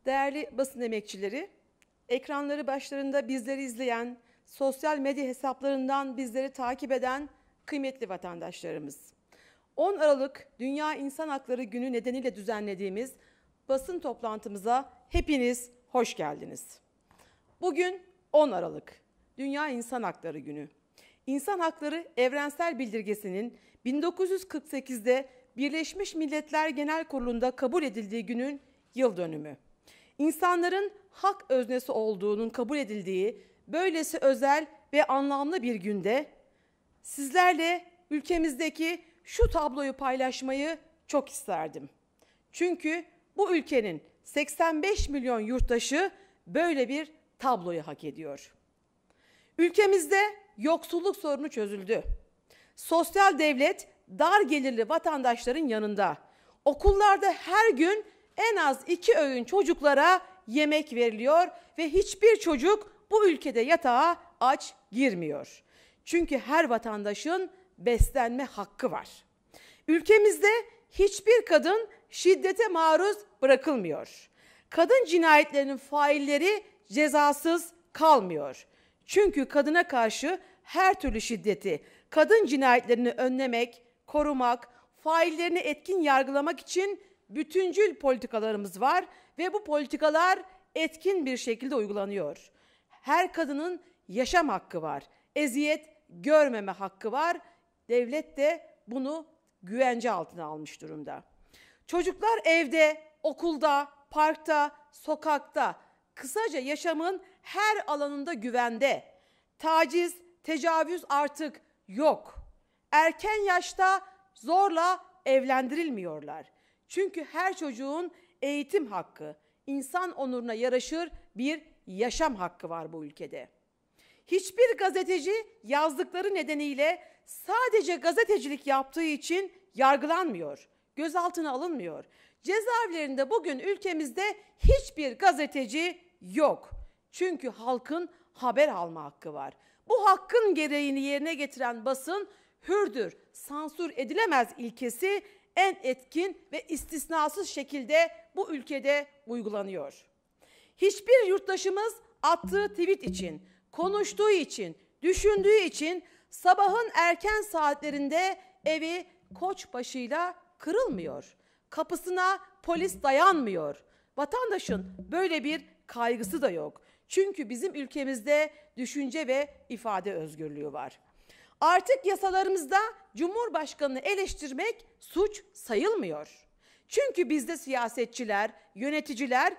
Değerli basın emekçileri, ekranları başlarında bizleri izleyen, sosyal medya hesaplarından bizleri takip eden kıymetli vatandaşlarımız. 10 Aralık Dünya İnsan Hakları Günü nedeniyle düzenlediğimiz basın toplantımıza hepiniz hoş geldiniz. Bugün 10 Aralık Dünya İnsan Hakları Günü. İnsan Hakları Evrensel Bildirgesi'nin 1948'de Birleşmiş Milletler Genel Kurulu'nda kabul edildiği günün yıl dönümü. İnsanların hak öznesi olduğunun kabul edildiği böylesi özel ve anlamlı bir günde sizlerle ülkemizdeki şu tabloyu paylaşmayı çok isterdim. Çünkü bu ülkenin 85 milyon yurttaşı böyle bir tabloyu hak ediyor. Ülkemizde yoksulluk sorunu çözüldü. Sosyal devlet dar gelirli vatandaşların yanında. Okullarda her gün en az 2 öğün çocuklara yemek veriliyor ve hiçbir çocuk bu ülkede yatağa aç girmiyor. Çünkü her vatandaşın beslenme hakkı var. Ülkemizde hiçbir kadın şiddete maruz bırakılmıyor. Kadın cinayetlerinin failleri cezasız kalmıyor. Çünkü kadına karşı her türlü şiddeti, kadın cinayetlerini önlemek, korumak, faillerini etkin yargılamak için bütüncül politikalarımız var ve bu politikalar etkin bir şekilde uygulanıyor. Her kadının yaşam hakkı var, eziyet görmeme hakkı var. Devlet de bunu güvence altına almış durumda. Çocuklar evde, okulda, parkta, sokakta, kısaca yaşamın her alanında güvende. Taciz, tecavüz artık yok. Erken yaşta zorla evlendirilmiyorlar. Çünkü her çocuğun eğitim hakkı, insan onuruna yaraşır bir yaşam hakkı var bu ülkede. Hiçbir gazeteci yazdıkları nedeniyle sadece gazetecilik yaptığı için yargılanmıyor, gözaltına alınmıyor. Cezaevlerinde bugün ülkemizde hiçbir gazeteci yok. Çünkü halkın haber alma hakkı var. Bu hakkın gereğini yerine getiren basın hürdür, sansür edilemez ilkesi en etkin ve istisnasız şekilde bu ülkede uygulanıyor. Hiçbir yurttaşımız attığı tweet için, konuştuğu için, düşündüğü için sabahın erken saatlerinde evi koçbaşıyla kırılmıyor. Kapısına polis dayanmıyor. Vatandaşın böyle bir kaygısı da yok. Çünkü bizim ülkemizde düşünce ve ifade özgürlüğü var. Artık yasalarımızda Cumhurbaşkanı'nı eleştirmek suç sayılmıyor. Çünkü bizde siyasetçiler, yöneticiler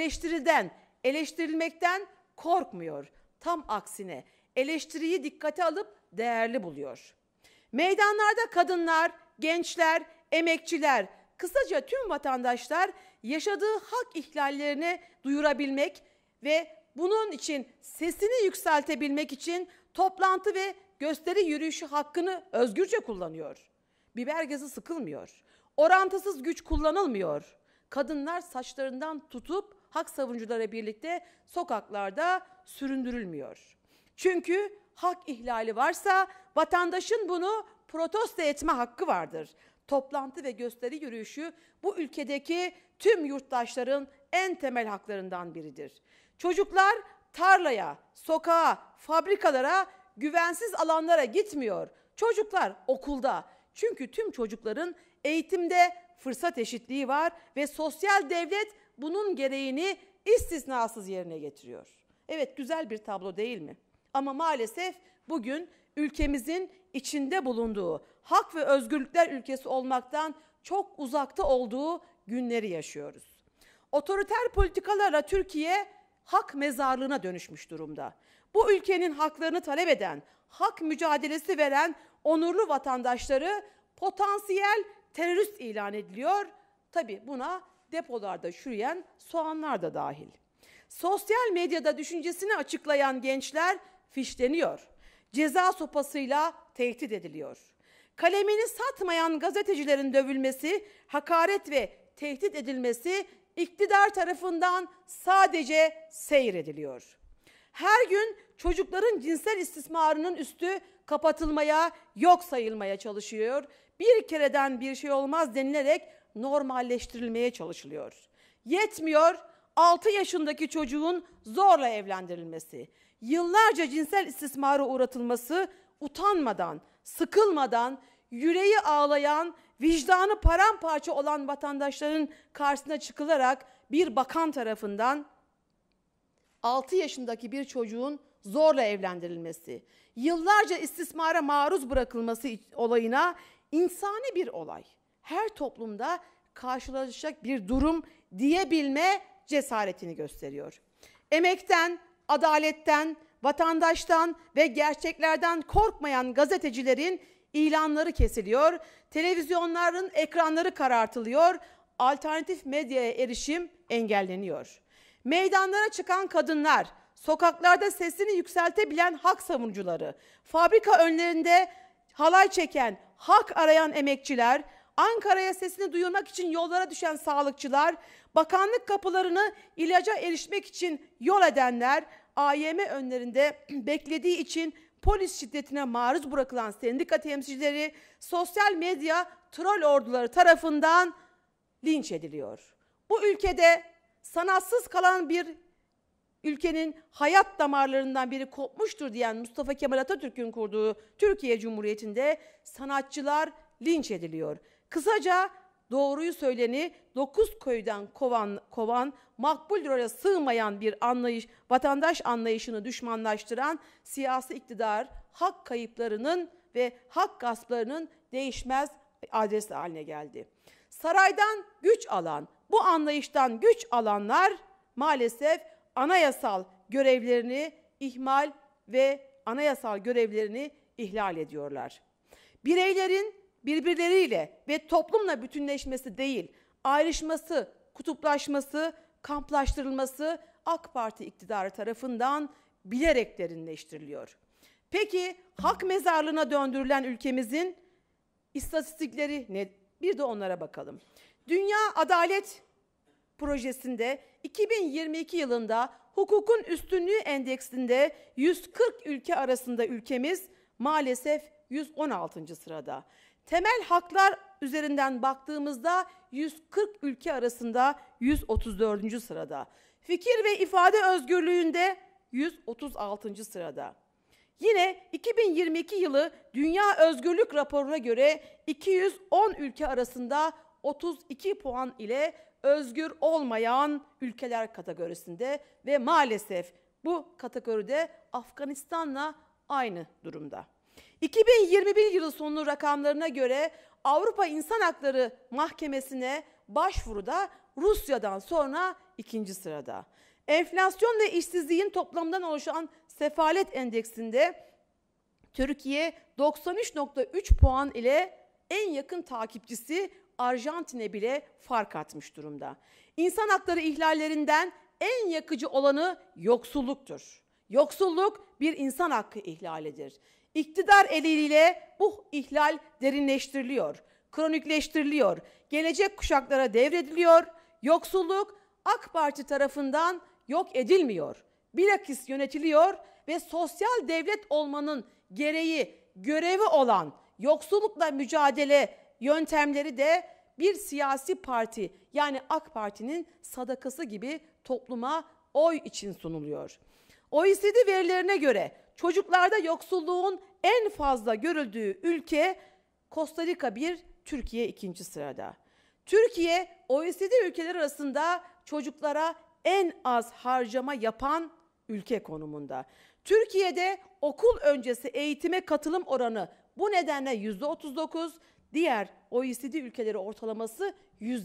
eleştirilmekten korkmuyor. Tam aksine eleştiriyi dikkate alıp değerli buluyor. Meydanlarda kadınlar, gençler, emekçiler, kısaca tüm vatandaşlar yaşadığı hak ihlallerini duyurabilmek ve bunun için sesini yükseltebilmek için toplantı ve gösteri yürüyüşü hakkını özgürce kullanıyor. Biber gazı sıkılmıyor. Orantısız güç kullanılmıyor. Kadınlar saçlarından tutup hak savunucuları birlikte sokaklarda süründürülmüyor. Çünkü hak ihlali varsa vatandaşın bunu protesto etme hakkı vardır. Toplantı ve gösteri yürüyüşü bu ülkedeki tüm yurttaşların en temel haklarından biridir. Çocuklar tarlaya, sokağa, fabrikalara, güvensiz alanlara gitmiyor. Çocuklar okulda. Çünkü tüm çocukların eğitimde fırsat eşitliği var ve sosyal devlet bunun gereğini istisnasız yerine getiriyor. Evet, güzel bir tablo değil mi? Ama maalesef bugün ülkemizin içinde bulunduğu hak ve özgürlükler ülkesi olmaktan çok uzakta olduğu günleri yaşıyoruz. Otoriter politikalarla Türkiye hak mezarlığına dönüşmüş durumda. Bu ülkenin haklarını talep eden, hak mücadelesi veren onurlu vatandaşları potansiyel terörist ilan ediliyor. Tabii buna depolarda çürüyen soğanlar da dahil. Sosyal medyada düşüncesini açıklayan gençler fişleniyor. Ceza sopasıyla tehdit ediliyor. Kalemini satmayan gazetecilerin dövülmesi, hakaret ve tehdit edilmesi iktidar tarafından sadece seyrediliyor. Her gün çocukların cinsel istismarının üstü kapatılmaya, yok sayılmaya çalışıyor. Bir kereden bir şey olmaz denilerek normalleştirilmeye çalışılıyor. Yetmiyor, 6 yaşındaki çocuğun zorla evlendirilmesi, yıllarca cinsel istismara uğratılması, utanmadan, sıkılmadan, yüreği ağlayan, vicdanı paramparça olan vatandaşların karşısına çıkılarak bir bakan tarafından 6 yaşındaki bir çocuğun zorla evlendirilmesi, yıllarca istismara maruz bırakılması olayına insani bir olay, her toplumda karşılaşacak bir durum diyebilme cesaretini gösteriyor. Emekten, adaletten, vatandaştan ve gerçeklerden korkmayan gazetecilerin ilanları kesiliyor, televizyonların ekranları karartılıyor, alternatif medyaya erişim engelleniyor. Meydanlara çıkan kadınlar, sokaklarda sesini yükseltebilen hak savunucuları, fabrika önlerinde halay çeken, hak arayan emekçiler, Ankara'ya sesini duyurmak için yollara düşen sağlıkçılar, bakanlık kapılarını ilaca erişmek için yol edenler, AYM önlerinde beklediği için polis şiddetine maruz bırakılan sendika temsilcileri, sosyal medya troll orduları tarafından linç ediliyor. Bu ülkede sanatsız kalan bir ülkenin hayat damarlarından biri kopmuştur diyen Mustafa Kemal Atatürk'ün kurduğu Türkiye Cumhuriyeti'nde sanatçılar linç ediliyor. Kısaca doğruyu söyleni 9 köyden kovan makbul role sığmayan bir anlayış, vatandaş anlayışını düşmanlaştıran siyasi iktidar hak kayıplarının ve hak gasplarının değişmez adresi haline geldi. Saraydan güç alan, bu anlayıştan güç alanlar maalesef anayasal görevlerini ihmal ve anayasal görevlerini ihlal ediyorlar. Bireylerin birbirleriyle ve toplumla bütünleşmesi değil, ayrışması, kutuplaşması, kamplaştırılması AK Parti iktidarı tarafından bilerek derinleştiriliyor. Peki hak mezarlığına döndürülen ülkemizin istatistikleri ne? Bir de onlara bakalım. Dünya Adalet Projesi'nde 2022 yılında hukukun üstünlüğü endeksinde 140 ülke arasında ülkemiz maalesef 116. sırada. Temel haklar üzerinden baktığımızda 140 ülke arasında 134. sırada. Fikir ve ifade özgürlüğünde 136. sırada. Yine 2022 yılı Dünya Özgürlük Raporu'na göre 210 ülke arasında 32 puan ile özgür olmayan ülkeler kategorisinde ve maalesef bu kategoride Afganistan'la aynı durumda. 2021 yılı sonu rakamlarına göre Avrupa İnsan Hakları Mahkemesi'ne başvuruda Rusya'dan sonra 2. sırada. Enflasyon ve işsizliğin toplamından oluşan sefalet endeksinde Türkiye 93.3 puan ile en yakın takipçisi Arjantin'e bile fark atmış durumda. İnsan hakları ihlallerinden en yakıcı olanı yoksulluktur. Yoksulluk bir insan hakkı ihlalidir. İktidar eliyle bu ihlal derinleştiriliyor, kronikleştiriliyor, gelecek kuşaklara devrediliyor. Yoksulluk AK Parti tarafından yok edilmiyor, bilakis yönetiliyor ve sosyal devlet olmanın gereği, görevi olan yoksullukla mücadele yöntemleri de bir siyasi parti yani AK Parti'nin sadakası gibi topluma oy için sunuluyor. OECD verilerine göre çocuklarda yoksulluğun en fazla görüldüğü ülke Costa Rica 1, Türkiye 2. sırada. Türkiye OECD ülkeler arasında çocuklara en az harcama yapan ülke konumunda. Türkiye'de okul öncesi eğitime katılım oranı bu nedenle %39, diğer OECD ülkeleri ortalaması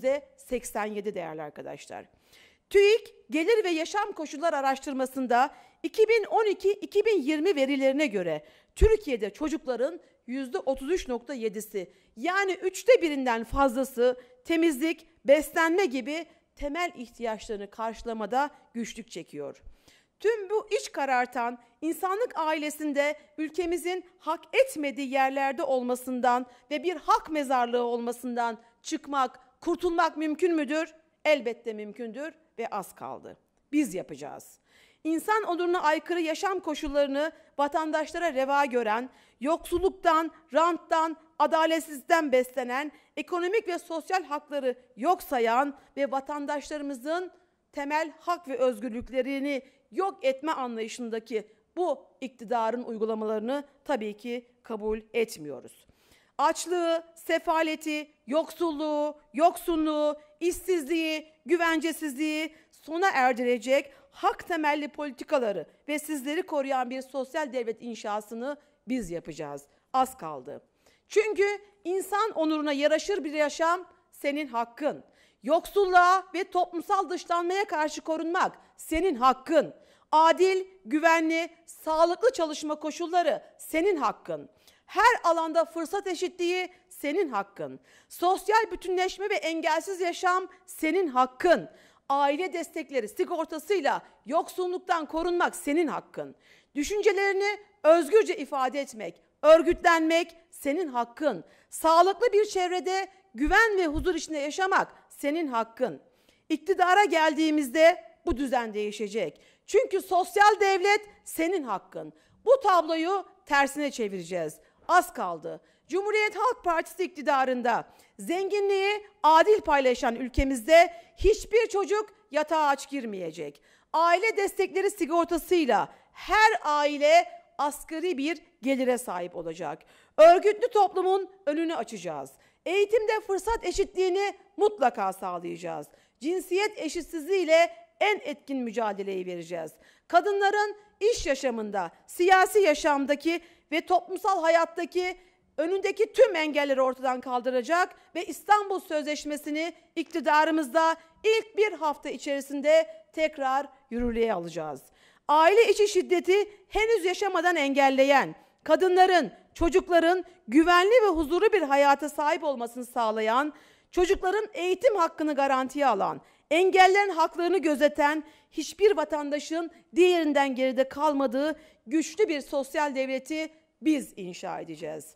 %87 değerli arkadaşlar. TÜİK Gelir ve Yaşam Koşulları Araştırması'nda 2012-2020 verilerine göre Türkiye'de çocukların %33.7'si yani 1/3'ünden fazlası temizlik, beslenme gibi temel ihtiyaçlarını karşılamada güçlük çekiyor. Tüm bu iç karartan insanlık ailesinde ülkemizin hak etmediği yerlerde olmasından ve bir hak mezarlığı olmasından çıkmak, kurtulmak mümkün müdür? Elbette mümkündür ve az kaldı. Biz yapacağız. İnsan onuruna aykırı yaşam koşullarını vatandaşlara reva gören, yoksulluktan, ranttan, adaletsizlikten beslenen, ekonomik ve sosyal hakları yok sayan ve vatandaşlarımızın temel hak ve özgürlüklerini yok etme anlayışındaki bu iktidarın uygulamalarını tabii ki kabul etmiyoruz. Açlığı, sefaleti, yoksulluğu, yoksunluğu, işsizliği, güvencesizliği sona erdirecek hak temelli politikaları ve sizleri koruyan bir sosyal devlet inşasını biz yapacağız. Az kaldı. Çünkü insan onuruna yaraşır bir yaşam senin hakkın. Yoksulluğa ve toplumsal dışlanmaya karşı korunmak senin hakkın. Adil, güvenli, sağlıklı çalışma koşulları senin hakkın. Her alanda fırsat eşitliği senin hakkın. Sosyal bütünleşme ve engelsiz yaşam senin hakkın. Aile destekleri sigortasıyla yoksulluktan korunmak senin hakkın. Düşüncelerini özgürce ifade etmek, örgütlenmek senin hakkın. Sağlıklı bir çevrede güven ve huzur içinde yaşamak senin hakkın. İktidara geldiğimizde bu düzen değişecek. Çünkü sosyal devlet senin hakkın. Bu tabloyu tersine çevireceğiz. Az kaldı. Cumhuriyet Halk Partisi iktidarında zenginliği adil paylaşan ülkemizde hiçbir çocuk yatağa aç girmeyecek. Aile destekleri sigortasıyla her aile asgari bir gelire sahip olacak. Örgütlü toplumun önünü açacağız. Eğitimde fırsat eşitliğini mutlaka sağlayacağız. Cinsiyet eşitsizliğiyle en etkin mücadeleyi vereceğiz. Kadınların iş yaşamında, siyasi yaşamdaki ve toplumsal hayattaki önündeki tüm engelleri ortadan kaldıracak ve İstanbul Sözleşmesi'ni iktidarımızda ilk bir hafta içerisinde tekrar yürürlüğe alacağız. Aile içi şiddeti henüz yaşamadan engelleyen, kadınların, çocukların güvenli ve huzurlu bir hayata sahip olmasını sağlayan, çocukların eğitim hakkını garantiye alan, engellerin haklarını gözeten, hiçbir vatandaşın diğerinden geride kalmadığı güçlü bir sosyal devleti biz inşa edeceğiz.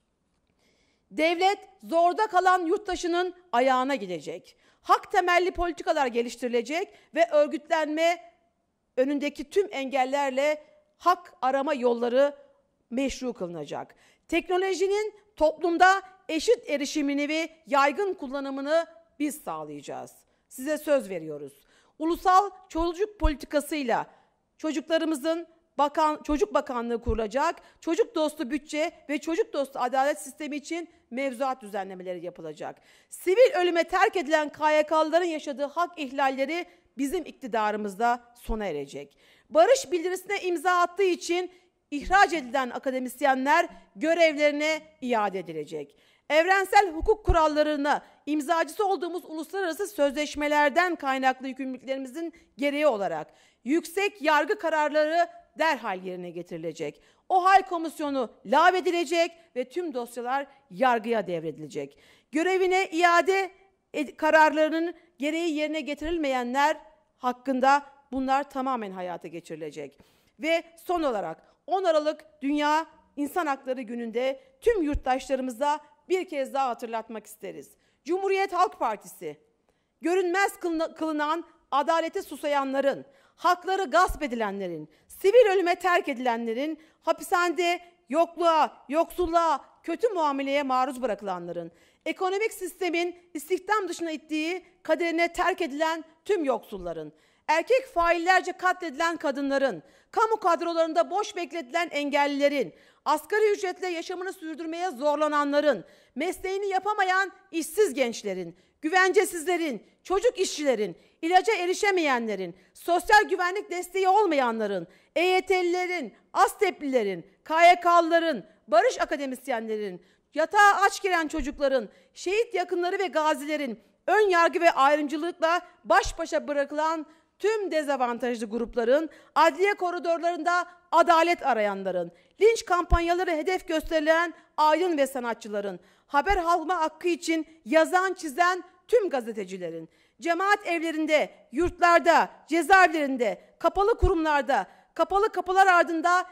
Devlet zorda kalan yurttaşının ayağına gidecek. Hak temelli politikalar geliştirilecek ve örgütlenme önündeki tüm engellerle hak arama yolları meşru kılınacak. Teknolojinin toplumda eşit erişimini ve yaygın kullanımını biz sağlayacağız. Size söz veriyoruz. Ulusal çocuk politikasıyla çocuklarımızın Çocuk Bakanlığı kurulacak, çocuk dostu bütçe ve çocuk dostu adalet sistemi için mevzuat düzenlemeleri yapılacak. Sivil ölüme terk edilen KYK'lıların yaşadığı hak ihlalleri bizim iktidarımızda sona erecek. Barış bildirisine imza attığı için ihraç edilen akademisyenler görevlerine iade edilecek. Evrensel hukuk kurallarına imzacısı olduğumuz uluslararası sözleşmelerden kaynaklı yükümlülüklerimizin gereği olarak yüksek yargı kararları derhal yerine getirilecek. OHAL komisyonu lağvedilecek ve tüm dosyalar yargıya devredilecek. Görevine iade kararlarının gereği yerine getirilmeyenler hakkında bunlar tamamen hayata geçirilecek. Ve son olarak 10 Aralık Dünya İnsan Hakları Günü'nde tüm yurttaşlarımıza bir kez daha hatırlatmak isteriz. Cumhuriyet Halk Partisi, görünmez kılınan adalete susayanların, hakları gasp edilenlerin, sivil ölüme terk edilenlerin, hapishanede yokluğa, yoksulluğa, kötü muameleye maruz bırakılanların, ekonomik sistemin istihdam dışına ittiği kaderine terk edilen tüm yoksulların, erkek faillerce katledilen kadınların, kamu kadrolarında boş bekletilen engellilerin, asgari ücretle yaşamını sürdürmeye zorlananların, mesleğini yapamayan işsiz gençlerin, güvencesizlerin, çocuk işçilerin, ilaca erişemeyenlerin, sosyal güvenlik desteği olmayanların, EYT'lilerin, ASTEP'lilerin, KYK'lıların, barış akademisyenlerin, yatağa aç giren çocukların, şehit yakınları ve gazilerin, ön yargı ve ayrımcılıkla baş başa bırakılan tüm dezavantajlı grupların, adliye koridorlarında adalet arayanların, linç kampanyaları hedef gösterilen aydın ve sanatçıların, haber alma hakkı için yazan çizen tüm gazetecilerin, cemaat evlerinde, yurtlarda, cezaevlerinde, kapalı kurumlarda, kapalı kapılar ardında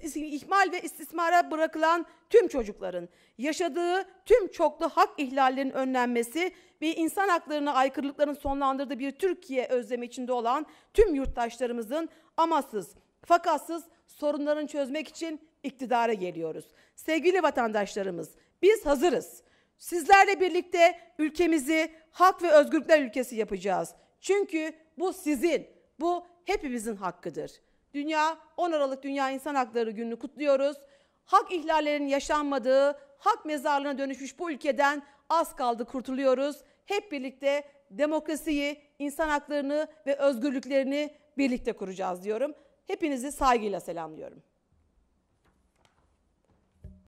ihmal ve istismara bırakılan tüm çocukların, yaşadığı tüm çoklu hak ihlallerinin önlenmesi ve insan haklarına aykırılıkların sonlandırdığı bir Türkiye özlemi içinde olan tüm yurttaşlarımızın amaçsız, fakatsız sorunlarını çözmek için iktidara geliyoruz. Sevgili vatandaşlarımız, biz hazırız. Sizlerle birlikte ülkemizi hak ve özgürlükler ülkesi yapacağız. Çünkü Bu sizin, bu hepimizin hakkıdır. 10 Aralık Dünya İnsan Hakları Günü'nü kutluyoruz. Hak ihlallerinin yaşanmadığı, hak mezarlığına dönüşmüş bu ülkeden az kaldı kurtuluyoruz. Hep birlikte demokrasiyi, insan haklarını ve özgürlüklerini birlikte kuracağız diyorum. Hepinizi saygıyla selamlıyorum.